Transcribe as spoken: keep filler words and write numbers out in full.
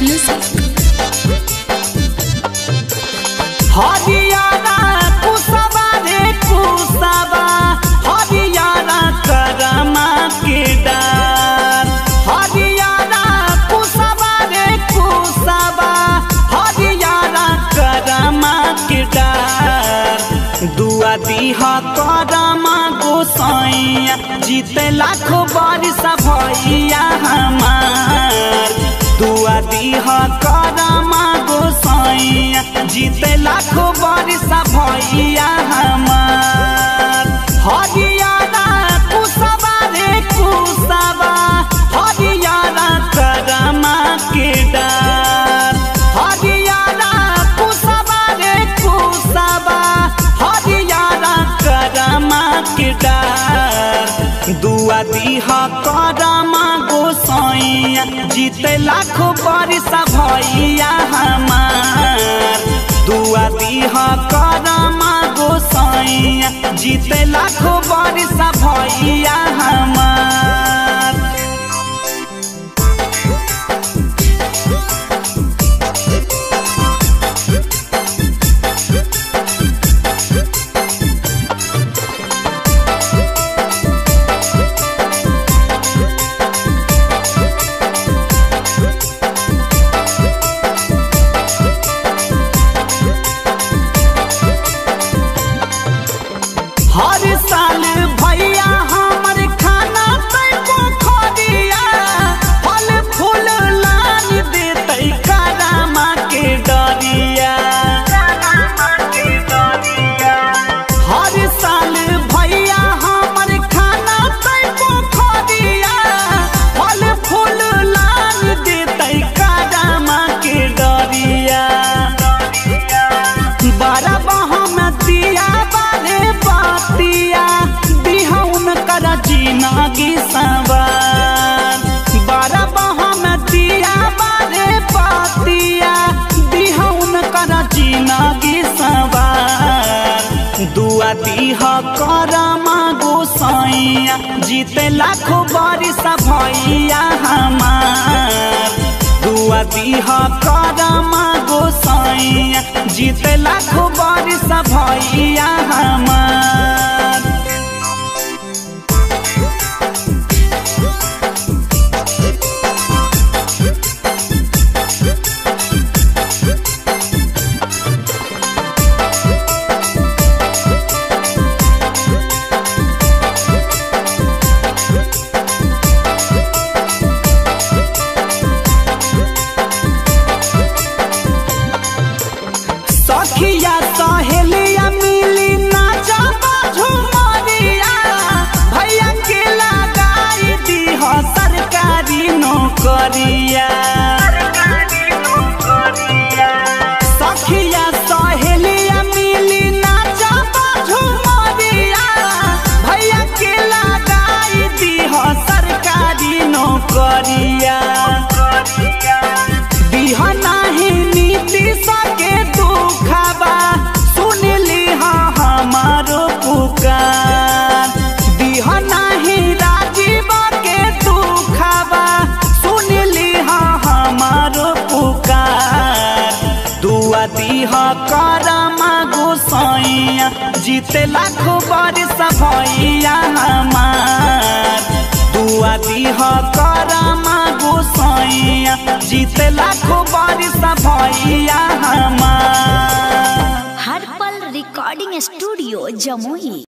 हरियाणा कुसबा रे कुसबा हरियाणा करमा के डार हरियाणा कुसबा रे कुसबा हरियाणा करमा के डार दुआ दीहा करमा गोसाइया जीते लाखों बारिश भैया हमार दुआ दीहा करमा गोसाइया जीते लाखों बारिश भैया हमार हरियाणा कुसबा रे कुसबा हरियाणा करमा के डार हरियाणा कुसबा रे कुसबा हरियाणा करमा के डार दुआ दीहा करमा गोसाइया जीते लाखों बारिश भैया हमार दुआ दीहा करमा गोसाइया जीते लाखों बारिश भैया हमार। हर साल भैया हमर खाना तैको खरिया फल फूल लान देते करमा के डरिया हर साल भैया हमर खाना तैको खरिया फल फूल लान देते करमा के डरिया बारा बहम दिया बारे बातिया बिहउन कर जिनगी सवार बारा बहम दिया बारे बातिया बिहउन कर जिनगी सवार दुआ दीहा करमा गोसाइया जीते लाखों बारिश भैया हमार दुआ दीहा करमा गोसाइया जीते लाखों बारिश भैया हमार। सखिया सहेलिया मिली नाचा झुमरिया भैया के लगाई दीहा सरकारी नौकरिया सखिया सहेलिया मिली नाचा झुमरिया भैया के लगाई दीहा सरकारी नौकरिया दीहा नाही नीति सके दुखबा सुन लिहा हमारो पुकार दीहा नाही राजीव के दुखबा सुन लिहा हमारो पुकार दुआ दीहा करमा गोसाइया जीते लाखों बारिश भैया हमार दुआ दीहा करमा गोसाइया जीते लाखों बारिश भैया हमार। हर पल रिकॉर्डिंग स्टूडियो जमुई।